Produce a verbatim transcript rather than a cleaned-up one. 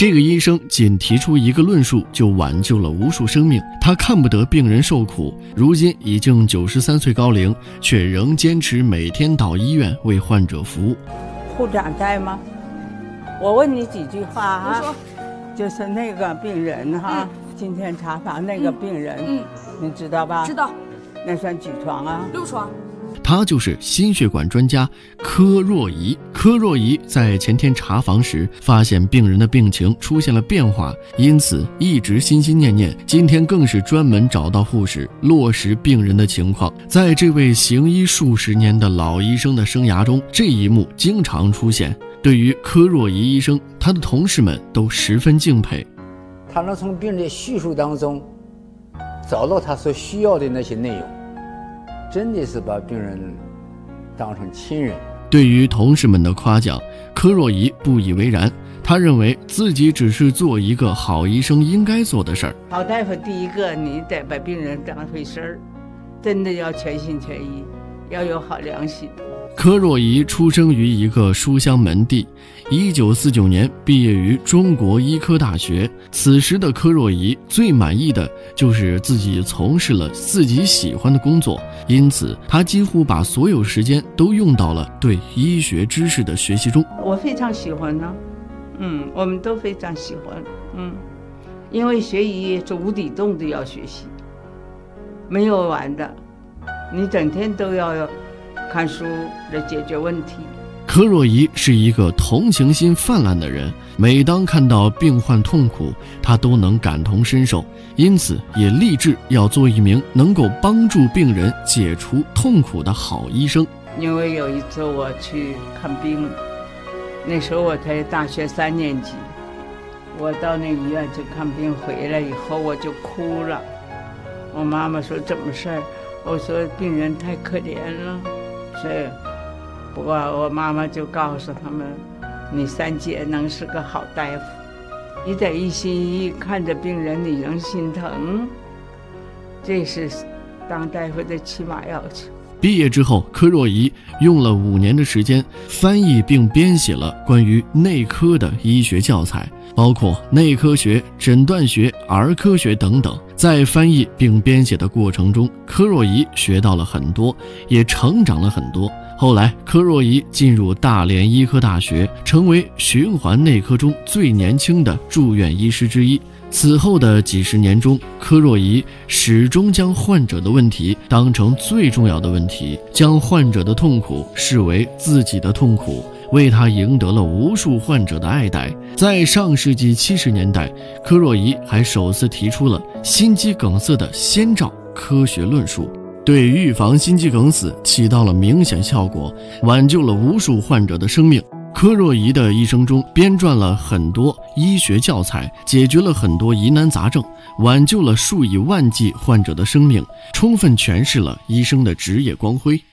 这个医生仅提出一个论述就挽救了无数生命，他看不得病人受苦，如今已经九十三岁高龄，却仍坚持每天到医院为患者服务。 护长在吗？我问你几句话啊，就是那个病人哈，嗯、今天查房那个病人，嗯，你知道吧？ 知道。 那算几床啊？ 六床。 他就是心血管专家柯若仪。柯若仪在前天查房时发现病人的病情出现了变化，因此一直心心念念，今天更是专门找到护士落实病人的情况。在这位行医数十年的老医生的生涯中，这一幕经常出现。对于柯若仪医生，他的同事们都十分敬佩。 他能从病人的叙述当中找到他所需要的那些内容，真的是把病人当成亲人。 对于同事们的夸奖，柯若仪不以为然，他认为自己只是做一个好医生应该做的事儿。 好大夫，第一个你得把病人当回事儿，真的要全心全意，要有好良心。 柯若仪出生于一个书香门第，一九四九年毕业于中国医科大学。此时的柯若仪最满意的就是自己从事了自己喜欢的工作，因此她几乎把所有时间都用到了对医学知识的学习中。 我非常喜欢呢，嗯，我们都非常喜欢，嗯，因为学医是无底洞的要学习，没有完的，你整天都要看书来解决问题。 柯若仪是一个同情心泛滥的人，每当看到病患痛苦，他都能感同身受，因此也立志要做一名能够帮助病人解除痛苦的好医生。 因为有一次我去看病，那时候我才大学三年级，我到那医院去看病，回来以后我就哭了。我妈妈说怎么事儿？我说病人太可怜了。是，不过我妈妈就告诉他们，你三姐能是个好大夫，你得一心一意看着病人，你能心疼，这是当大夫的起码要求。 毕业之后，柯若仪用了五年的时间翻译并编写了关于内科的医学教材，包括内科学、诊断学、儿科学等等。在翻译并编写的过程中，柯若仪学到了很多，也成长了很多。后来，柯若仪进入大连医科大学，成为循环内科中最年轻的住院医师之一。此后的几十年中，柯若仪始终将患者的问题当成最重要的问题，将患者的痛苦视为自己的痛苦，为他赢得了无数患者的爱戴。在上世纪七十年代，柯若仪还首次提出了心肌梗塞的先兆科学论述，对预防心肌梗死起到了明显效果，挽救了无数患者的生命。柯若仪的一生中编撰了很多医学教材，解决了很多疑难杂症，挽救了数以万计患者的生命，充分诠释了医生的职业光辉。